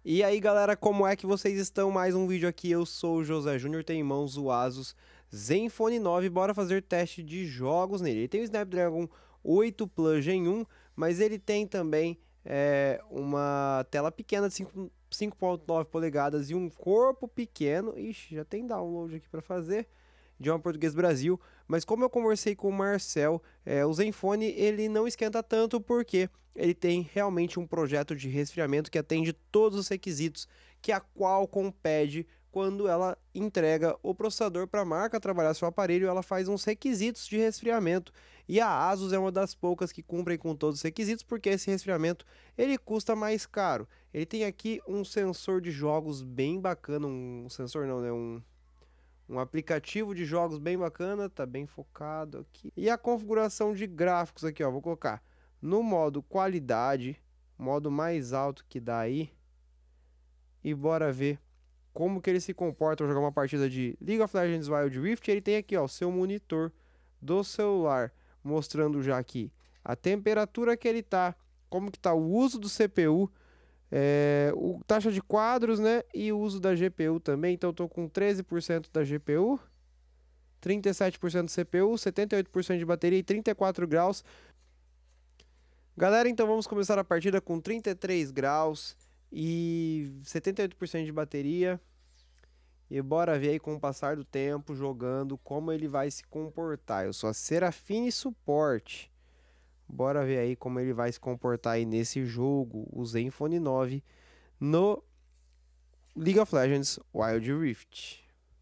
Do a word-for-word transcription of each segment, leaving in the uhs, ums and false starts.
E aí galera, como é que vocês estão? Mais um vídeo aqui, eu sou o José Júnior, tenho em mãos o Asus Zenfone nove, bora fazer teste de jogos nele. Ele tem o Snapdragon oito Plus Gen um, mas ele tem também é, uma tela pequena de cinco ponto nove polegadas e um corpo pequeno. Ixi, já tem download aqui para fazer. Idioma Português Brasil, mas como eu conversei com o Marcel, é, o Zenfone ele não esquenta tanto porque ele tem realmente um projeto de resfriamento que atende todos os requisitos que a Qualcomm pede quando ela entrega o processador para a marca trabalhar seu aparelho. Ela faz uns requisitos de resfriamento e a Asus é uma das poucas que cumprem com todos os requisitos, porque esse resfriamento ele custa mais caro. Ele tem aqui um sensor de jogos bem bacana, um sensor não, né, um Um aplicativo de jogos bem bacana, tá bem focado aqui. E a configuração de gráficos aqui, ó, vou colocar no modo qualidade, modo mais alto que dá aí. E bora ver como que ele se comporta ao jogar uma partida de League of Legends Wild Rift. Ele tem aqui, ó, o seu monitor do celular, mostrando já aqui a temperatura que ele tá, como que tá o uso do C P U, É, o taxa de quadros, né? E o uso da G P U também. Então, eu tô com treze por cento da G P U, trinta e sete por cento do C P U, setenta e oito por cento de bateria e trinta e quatro graus. Galera, então vamos começar a partida com trinta e três graus e setenta e oito por cento de bateria. E bora ver aí com o passar do tempo, jogando, como ele vai se comportar. Eu sou a Serafine Suporte. Bora ver aí como ele vai se comportar aí nesse jogo, o Zenfone nove, no League of Legends Wild Rift.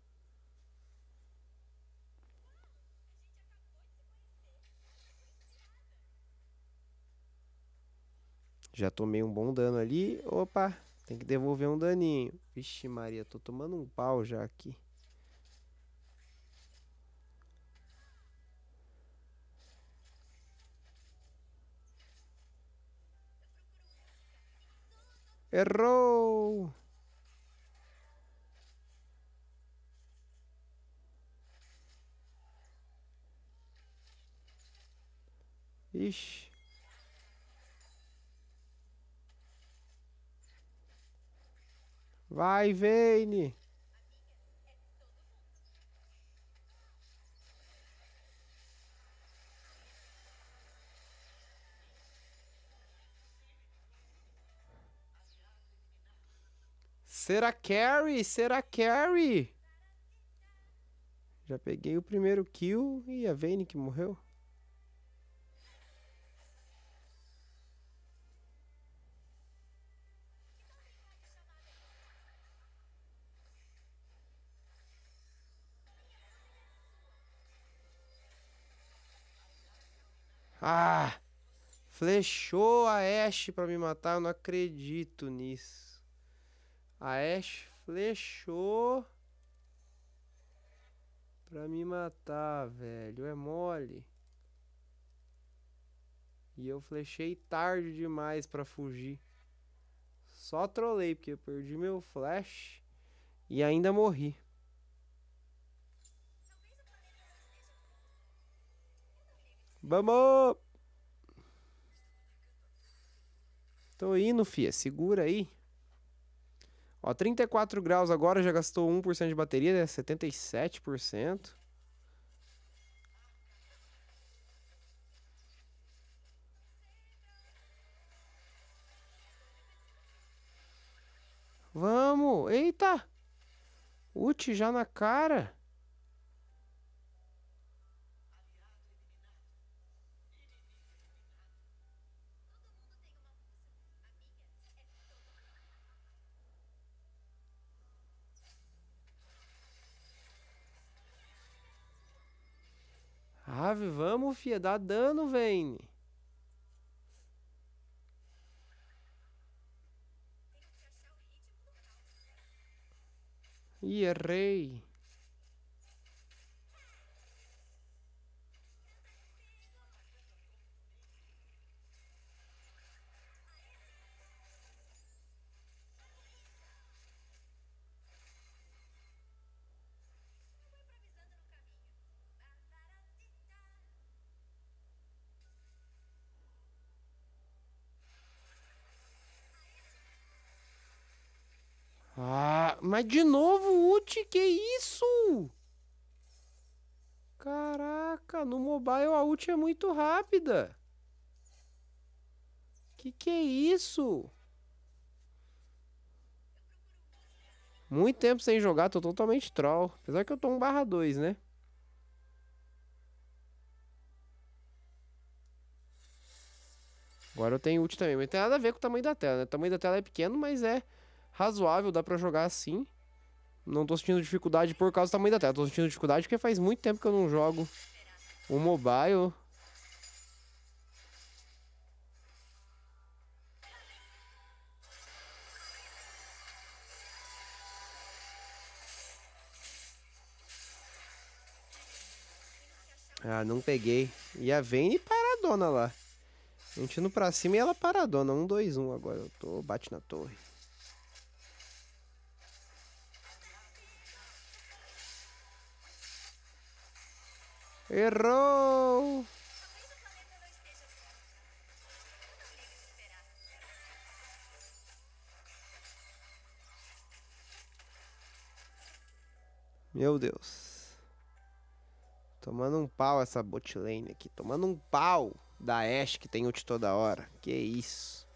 Já tomei um bom dano ali. Opa, tem que devolver um daninho. Vixe Maria, tô tomando um pau já aqui. Errou! Ixi. Vai, Vayne! Será carry? Será carry? Já peguei o primeiro kill e a Vayne que morreu. Ah! Flechou a Ashe pra me matar, eu não acredito nisso. A Ashe flechou pra me matar, velho. É mole. E eu flechei tarde demais pra fugir. Só trolei, porque eu perdi meu flash e ainda morri. Vamos! Tô indo, fia. Segura aí. Ó, trinta e quatro graus agora, já gastou um por cento de bateria, né? setenta e sete por cento. Vamos! Eita! Ult já na cara. Ave, vamos, fia. Dá dano, Vayne. Ih, errei. Ah, mas de novo ult, que isso? Caraca, no mobile a ult é muito rápida. Que que é isso? Muito tempo sem jogar, tô totalmente troll. Apesar que eu tô um barra dois, né? Agora eu tenho ult também, mas não tem nada a ver com o tamanho da tela, né? O tamanho da tela é pequeno, mas é razoável, dá pra jogar assim. Não tô sentindo dificuldade por causa do tamanho da tela. Tô sentindo dificuldade porque faz muito tempo que eu não jogo o mobile. Ah, não peguei. E a Vayne paradona lá. A gente indo pra cima e ela paradona. Um, dois, um agora. Eu tô... Bate na torre. Errou! Meu Deus. Tomando um pau essa bot lane aqui. Tomando um pau da Ashe que tem ult toda hora. Que isso.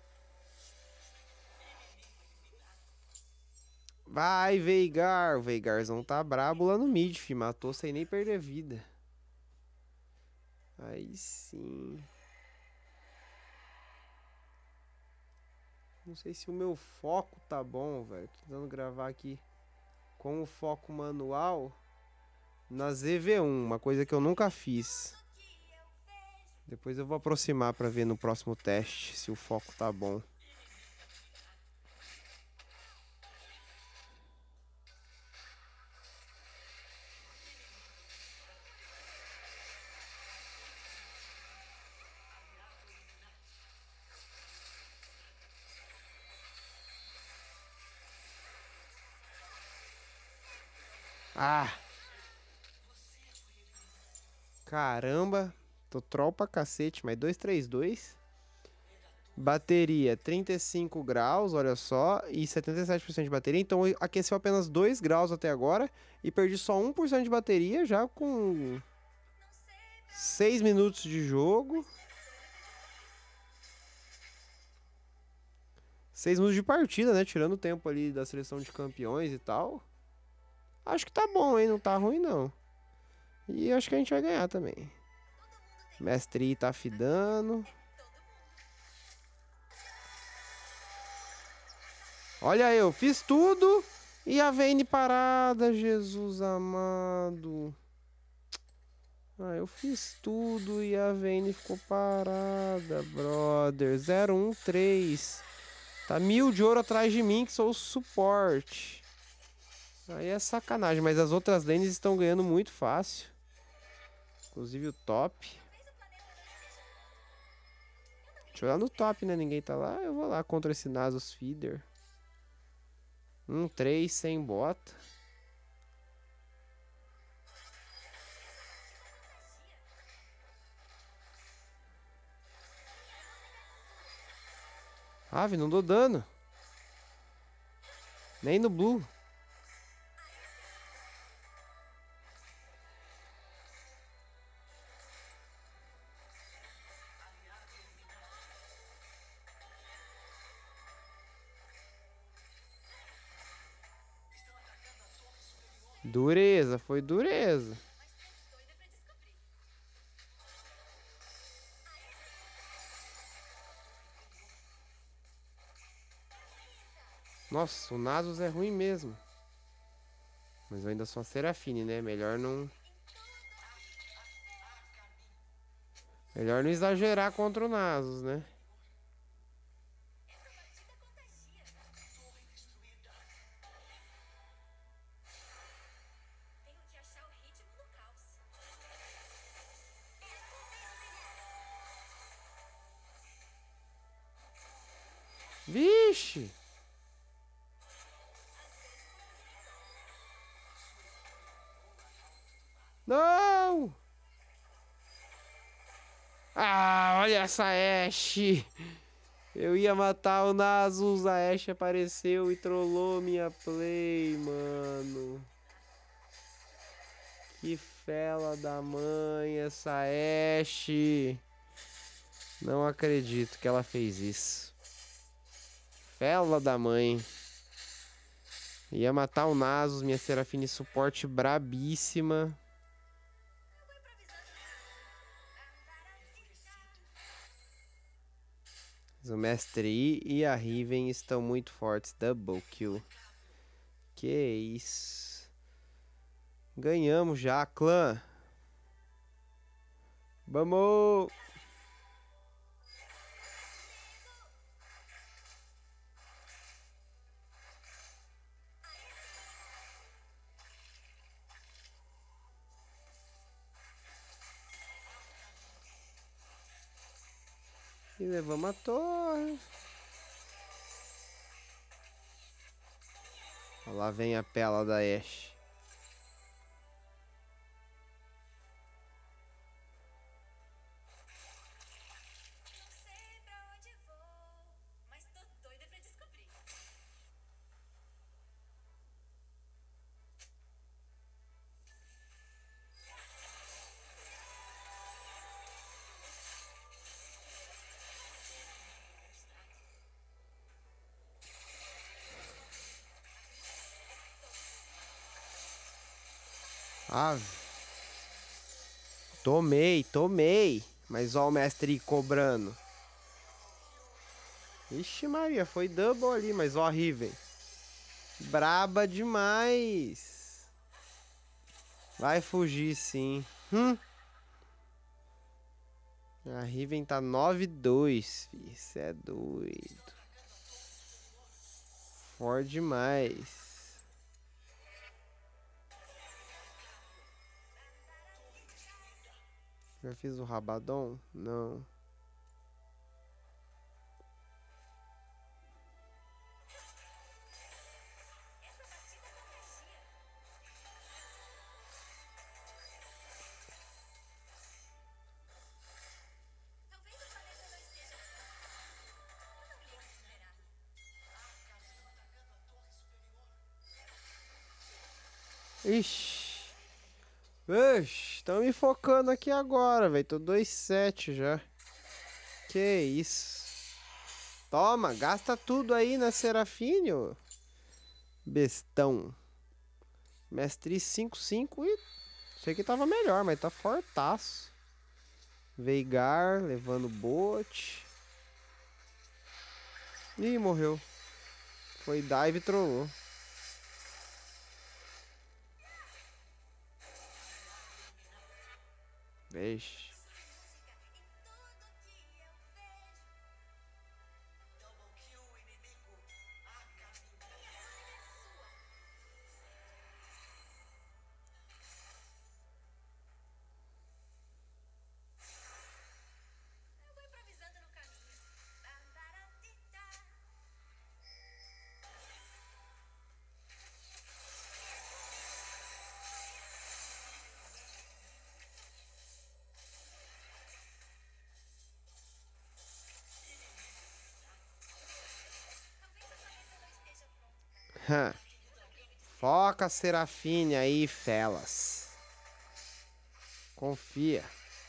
Vai, Veigar. O Veigarzão tá brabo lá no mid, fi. Matou sem nem perder vida. Aí sim. Não sei se o meu foco tá bom, velho. Tô tentando gravar aqui com o foco manual na Z V um, uma coisa que eu nunca fiz. Depois eu vou aproximar pra ver no próximo teste se o foco tá bom. Ah! Caramba! Tô troll pra cacete, mas dois três dois. Bateria trinta e cinco graus, olha só, e setenta e sete por cento de bateria. Então aqueceu apenas dois graus até agora e perdi só um por cento de bateria já com seis minutos de jogo. seis minutos de partida, né? Tirando o tempo ali da seleção de campeões e tal. Acho que tá bom, hein? Não tá ruim, não. E acho que a gente vai ganhar também. Mestre tá fidando. Olha eu, fiz tudo e a Vayne parada, Jesus amado. Ah, eu fiz tudo e a Vayne ficou parada, brother. zero um três. Tá mil de ouro atrás de mim, que sou o suporte. Aí é sacanagem, mas as outras lanes estão ganhando muito fácil. Inclusive o top. Deixa eu olhar no top, né? Ninguém tá lá. Eu vou lá contra esse Nasus Feeder. Um três sem bota. Ave, não dou dano. Nem no blue. Dureza, foi dureza. Nossa, o Nasus é ruim mesmo. Mas eu ainda sou a Serafine, né? Melhor não... Melhor não exagerar contra o Nasus, né? Vixe! Não! Ah, olha essa Ashe! Eu ia matar o Nasus, a Ashe apareceu e trollou minha play, mano. Que fela da mãe essa Ashe. Não acredito que ela fez isso. Fela da mãe. Ia matar o Nasus, minha Serafine suporte brabíssima. O Mestre Yi e a Riven estão muito fortes. Double kill. Que isso. Ganhamos já, clã. Vamos! E levamos a torre. Lá vem a pela da Ashe. Ah, tomei, tomei. Mas ó o mestre cobrando. Ixi Maria, foi double ali, mas ó a Riven. Braba demais. Vai fugir sim. Hum. A Riven tá nove dois, filho. Isso é doido. Forte demais. Já fiz o Rabadon? Não. Ixi. Ixi, estão me focando aqui agora, velho. Tô dois sete já. Que isso. Toma, gasta tudo aí na Serafine, ô. Bestão. Mestre cinco cinco e... Sei que tava melhor, mas tá fortaço. Veigar, levando bot. Ih, morreu. Foi dive e trollou. Vixe. Hã. Foca a Serafine aí, felas. Confia.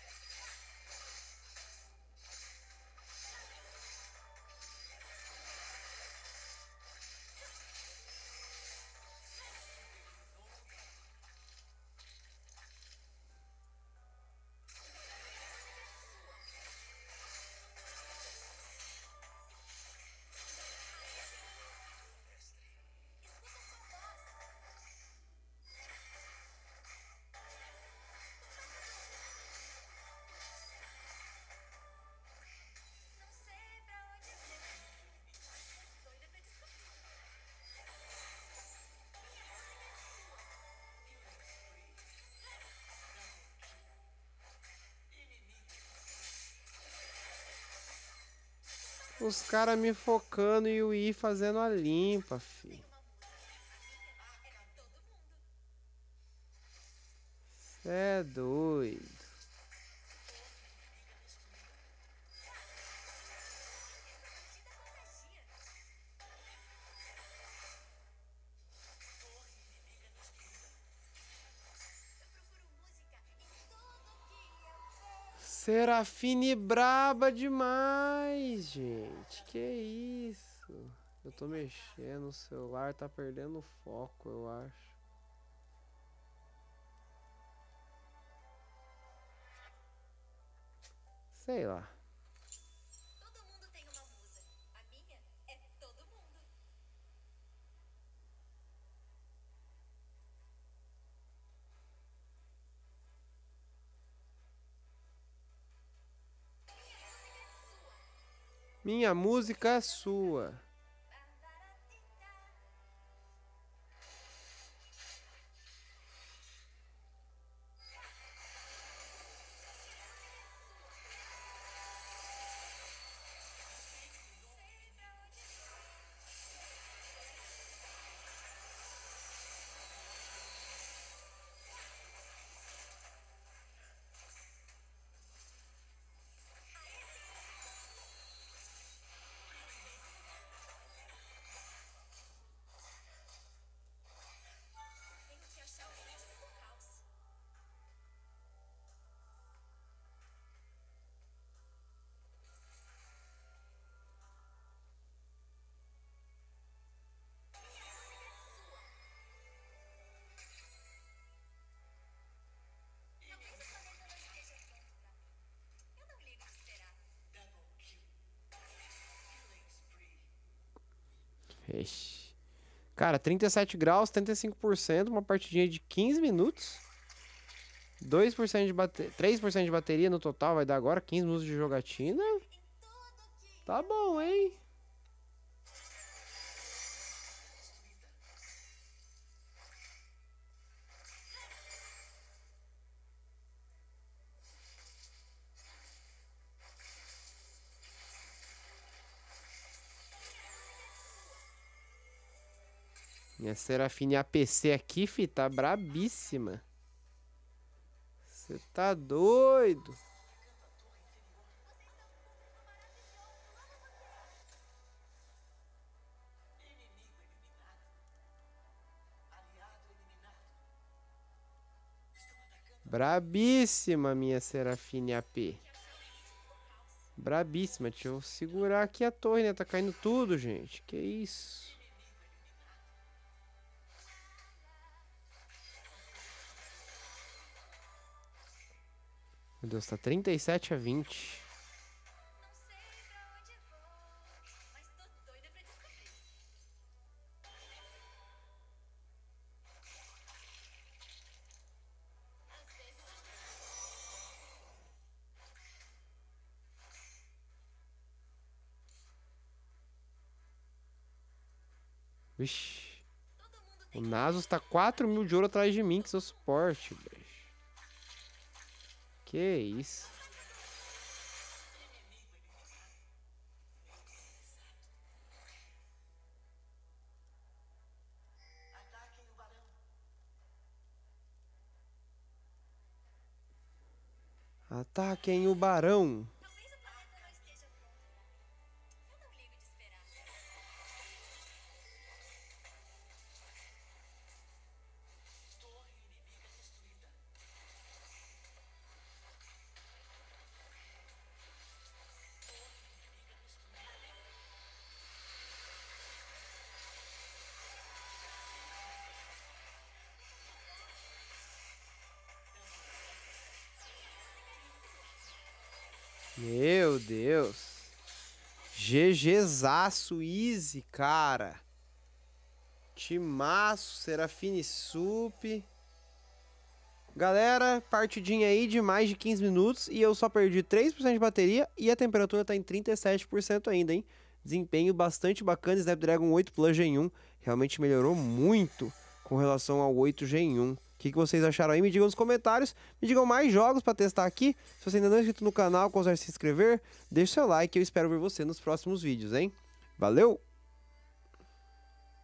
Os caras me focando e o I fazendo a limpa, fi. Cê é doido. Serafine braba demais, gente. Que isso? Eu tô mexendo, o celular tá perdendo o foco, eu acho. Sei lá. Todo mundo tem uma musa. A minha é todo mundo. Minha música é sua. Tenho que achar o ritmo do caos. Talvez o planeta não esteja pronto pra mim. Eu não ligo de esperar. Ixi. Cara, trinta e sete graus, setenta e cinco por cento, uma partidinha de quinze minutos. dois por cento de bateria, três por cento de bateria no total vai dar agora, quinze minutos de jogatina. Em tudo que Tá bom, hein? Minha Serafine A P C aqui, fi, tá brabíssima. Você tá doido? Brabíssima, minha Serafine A P. Brabíssima. Deixa eu segurar aqui a torre, né? Tá caindo tudo, gente. Que isso? Meu Deus, tá trinta e sete a vinte. não sei pra onde vou, mas tô doida pra descobrir. Às vezes Vixe. todo mundo O tem Nasus tá quatro mil de ouro atrás de mim, que sou suporte, bicho. Que isso? Ataquem o barão. Talvez o planeta não esteja pronto pra mim. Eu não ligo de esperar. Meu Deus. GGzaço easy, cara. Timaço, Serafine Sup. Galera, partidinha aí de mais de quinze minutos e eu só perdi três por cento de bateria e a temperatura tá em trinta e sete por cento ainda, hein? Desempenho bastante bacana, Snapdragon oito Plus Gen um realmente melhorou muito com relação ao oito Gen um. O que, que vocês acharam aí? Me digam nos comentários, me digam mais jogos para testar aqui. Se você ainda não é inscrito no canal, considere se inscrever, deixa o seu like e eu espero ver você nos próximos vídeos, hein? Valeu!